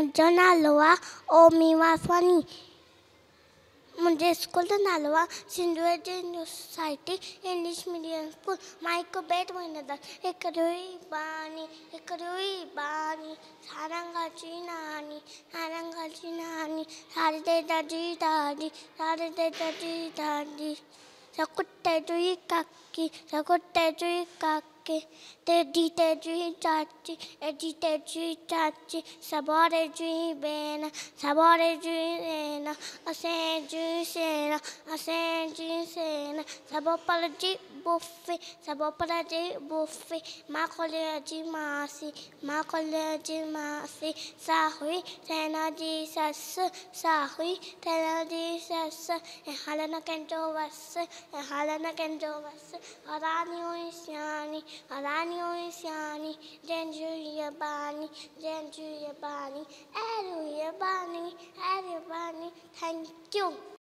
मुंहिंजो नालो आहे ओमी वासवानी। मुंहिंजे स्कूल जो नालो आहे Sindhu society English medium school. मां हिकु बेट वणंदड़ हिकिड़ो ई बानी सारंगाची नानी सारी दे दादी सकुटे जुई काकी तेजी चाची एडी चाची सबोरे जुई बेन असें जुई सेना सबो पर जी बुफे माँ जी मासी साहुई सेना जी सस हलन कंजो वस हरानी हुई सियानी जंजू ये बानी एरू ये बानी थैंक यू।